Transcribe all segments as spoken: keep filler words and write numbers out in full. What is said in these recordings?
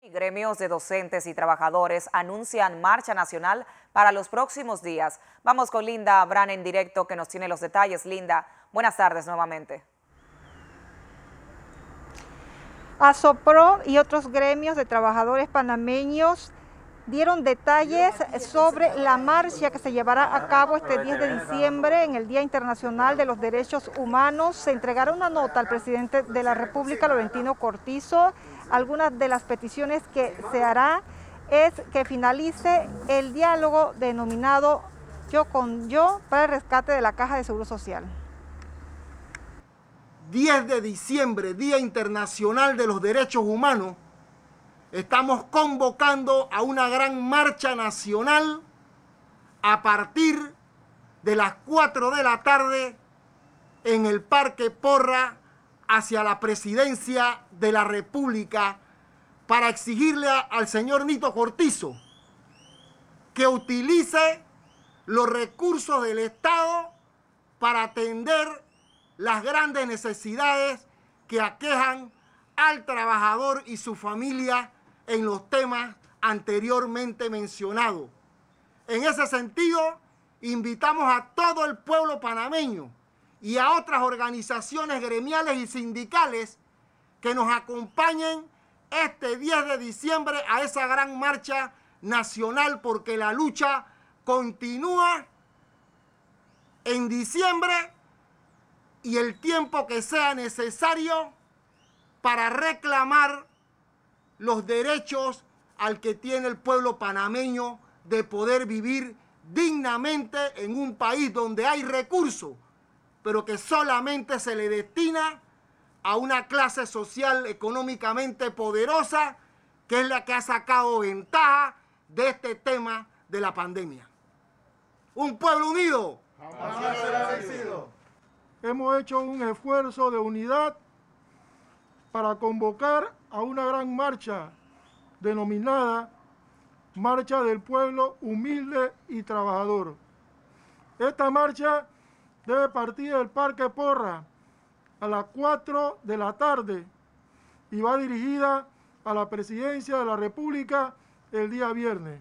Gremios de docentes y trabajadores anuncian marcha nacional para los próximos días. Vamos con Linda Abrán en directo que nos tiene los detalles. Linda, buenas tardes nuevamente. ASOPRO y otros gremios de trabajadores panameños dieron detalles sobre la marcha que se llevará a cabo este diez de diciembre en el Día Internacional de los Derechos Humanos. Se entregará una nota al presidente de la República, Laurentino Cortizo. Algunas de las peticiones que se hará es que finalice el diálogo denominado Yo con Yo para el rescate de la Caja de Seguro Social. diez de diciembre, Día Internacional de los Derechos Humanos, estamos convocando a una gran marcha nacional a partir de las cuatro de la tarde en el Parque Porra hacia la Presidencia de la República para exigirle a, al señor Nito Cortizo que utilice los recursos del Estado para atender las grandes necesidades que aquejan al trabajador y su familia en los temas anteriormente mencionados. En ese sentido, invitamos a todo el pueblo panameño y a otras organizaciones gremiales y sindicales que nos acompañen este diez de diciembre a esa gran marcha nacional, porque la lucha continúa en diciembre y el tiempo que sea necesario para reclamar los derechos al que tiene el pueblo panameño de poder vivir dignamente en un país donde hay recursos, pero que solamente se le destina a una clase social económicamente poderosa, que es la que ha sacado ventaja de este tema de la pandemia. Un pueblo unido jamás será vencido. Hemos hecho un esfuerzo de unidad para convocar a una gran marcha denominada Marcha del Pueblo Humilde y Trabajador. Esta marcha debe partir del Parque Porra a las cuatro de la tarde y va dirigida a la Presidencia de la República el día viernes.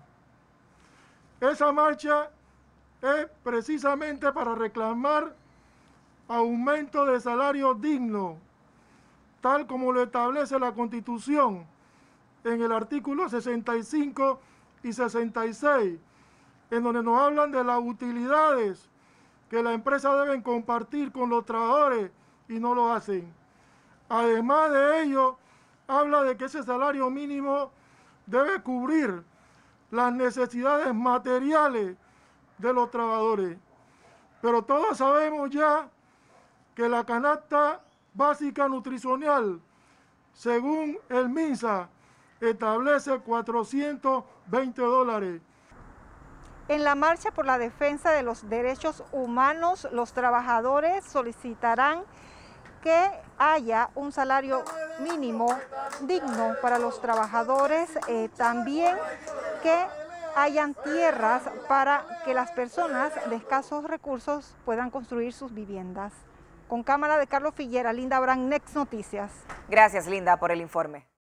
Esa marcha es precisamente para reclamar aumento de salario digno, tal como lo establece la Constitución en el artículo sesenta y cinco y sesenta y seis, en donde nos hablan de las utilidades que las empresas deben compartir con los trabajadores y no lo hacen. Además de ello, habla de que ese salario mínimo debe cubrir las necesidades materiales de los trabajadores. Pero todos sabemos ya que la canasta básica nutricional, según el MINSA, establece cuatrocientos veinte dólares. En la marcha por la defensa de los derechos humanos, los trabajadores solicitarán que haya un salario mínimo digno para los trabajadores, eh, también que hayan tierras para que las personas de escasos recursos puedan construir sus viviendas. Con cámara de Carlos Figuera, Linda Abrán, Next Noticias. Gracias, Linda, por el informe.